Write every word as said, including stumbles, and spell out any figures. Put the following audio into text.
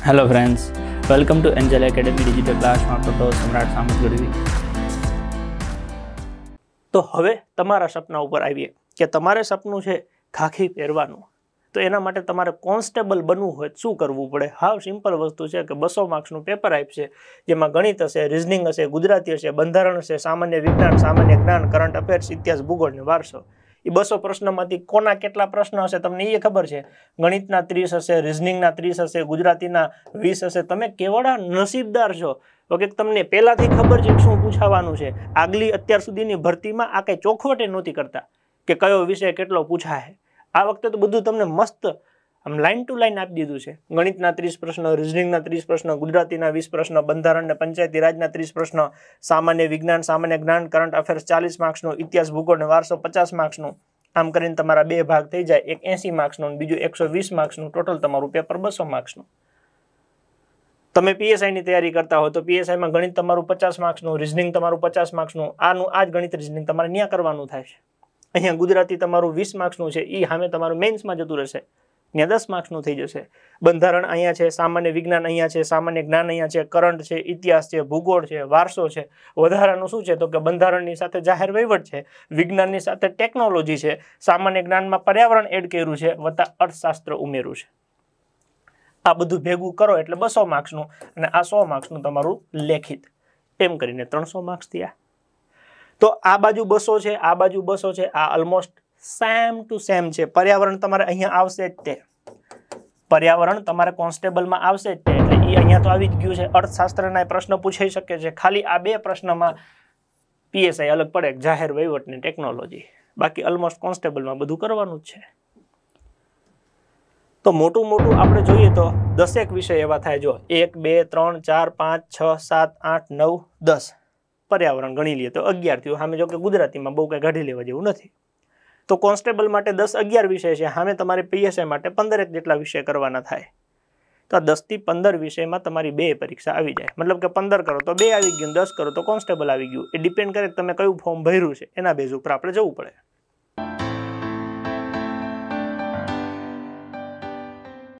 Hello friends, welcome to angel academy digital ક્લાસમાં આપણો તો સમ્રાટ સામત ગઢવી. તો હવે તમારા સપના ઉપર આવીએ કે તમારે સપનું છે ખાખી પહેરવાનું. તો એના માટે તમારે કોન્સ્ટેબલ બનવું હોય શું કરવું પડે? હાવ સિમ્પલ વસ્તુ છે કે બસો માર્ક્સનું પેપર આપશે, જેમાં ગણિત હશે, રિઝનિંગ હશે, ગુજરાતી હશે, બંધારણ હશે, સામાન્ય વિજ્ઞાન, સામાન્ય જ્ઞાન, કરંટ અફેર્સ, ઇતિહાસ, ભૂગોળ ને વારસો. એ બસો પ્રશ્નોમાંથી કોના કેટલા પ્રશ્ન હશે તમને એ ખબર છે. ગણિતના ત્રીસ હશે, રિઝનિંગના ત્રીસ હશે, ગુજરાતીના વીસ હશે. તમે કેવડા નસીબદાર છો કે તમને પહેલાથી ખબર છે શું પૂછાવાનું છે. આગલી અત્યાર સુધીની ભરતીમાં આ કંઈ ચોખવટે નહોતી કરતા કે કયો વિષય કેટલો પૂછાય. આ વખતે તો બધું તમને મસ્ત આમ લાઈન ટુ લાઈન આપી દીધું છે. ગણિતના ત્રીસ પ્રશ્ન, રિઝનિંગના ત્રીસ પ્રશ્ન, ગુજરાતીના વીસ પ્રશ્ન, બંધારણ ને પંચાયતી રાજના ત્રીસ પ્રશ્ન, સામાન્ય વિજ્ઞાન, સામાન્ય જ્ઞાન, કરંટ અફેર્સ ચાલીસ માર્ક્સનું, ઇતિહાસ, ભૂગોળ ને વારસો પચાસ માર્ક્સનું. આમ કરીને તમારા બે ભાગ થઈ જાય, એક એસી માર્ક્સનું બીજું એકસો વીસ માર્ક્સનું. ટોટલ તમારું પેપર બસો માર્ક્સનું. તમે પીએસઆઈની તૈયારી કરતા હો તો પીએસઆઈમાં ગણિત તમારું પચાસ માર્ક્સનું, રિઝનિંગ તમારું પચાસ માર્ક્સનું. આનું આ જ ગણિત રિઝનિંગ તમારે ન્યા કરવાનું થાય છે. અહીંયા ગુજરાતી તમારું વીસ માર્ક્સનું છે, એ સામે તમારું મેન્સમાં જતું રહેશે, ત્યાં દસ માર્ક્સનું થઈ જશે. બંધારણ અહીંયા છે, સામાન્ય વિજ્ઞાન અહીંયા છે, સામાન્ય જ્ઞાન અહીંયા છે, કરંટ છે, ઇતિહાસ છે, ભૂગોળ છે, વારસો છે. વધારાનું શું છે તો કે બંધારણની સાથે જાહેર વહીવટ છે, વિજ્ઞાનની સાથે ટેકનોલોજી છે, સામાન્ય જ્ઞાનમાં પર્યાવરણ એડ કર્યું છે, વત્તા અર્થશાસ્ત્ર ઉમેર્યું છે. આ બધું ભેગું કરો એટલે બસો માર્ક્સનું, અને આ સો માર્ક્સનું તમારું લેખિત. એમ કરીને ત્રણસો માર્ક્સ થયા. તો આ બાજુ બસો છે, આ બાજુ બસો છે, આ ઓલમોસ્ટ સેમ ટુ સેમ છે. પર્યાવરણ તમારે અહીંયા આવશે જ તે, પર્યાવરણ તમારે કોન્સ્ટેબલમાં આવશે જ તે, એટલે એ અહીંયા તો આવી જ ગયું છે. અર્થશાસ્ત્રના પ્રશ્ન પૂછાઈ શકે છે. ખાલી આ બે પ્રશ્નમાં પીએસઆઈ અલગ પડે, જાહેર વહીવટ ને ટેકનોલોજી. બાકી ઓલમોસ્ટ કોન્સ્ટેબલમાં બધું કરવાનું જ છે. તો મોટું મોટું આપણે જોઈએ તો દસેક વિષય એવા થાય. જો એક બે ત્રણ ચાર પાંચ છ સાત આઠ નવ દસ. પર્યાવરણ ગણી લઈએ તો અગિયાર થયું. સામે જો કે ગુજરાતીમાં બહુ કંઈ કાઢી લેવા જેવું નથી. તો કોન્સ્ટેબલ માટે દસ અગિયાર વિષય છે. સામે તમારે પીએસઆઈ માટે પંદરેક જેટલા વિષય કરવાના થાય. તો આ દસથી પંદર વિષયમાં તમારી બે પરીક્ષા આવી જાય. મતલબ કે પંદર કરો તો બે આવી ગયું, દસ કરો તો કોન્સ્ટેબલ આવી ગયું. એ ડિપેન્ડ કરે કે તમે કયું ફોર્મ ભર્યું છે, એના બેઝ ઉપર આપણે જવું પડે.